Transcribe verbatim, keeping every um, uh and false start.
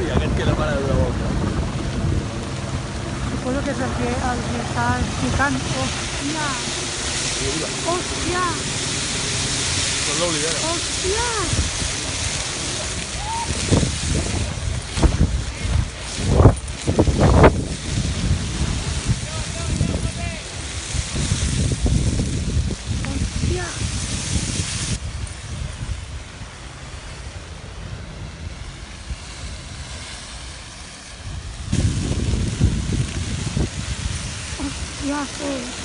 i aquest que la para d'una volta. Suposo que és el que, el que està explicant. Hòstia! Hòstia! Con l'Olivera. Hòstia! Hòstia! Hòstia, sí.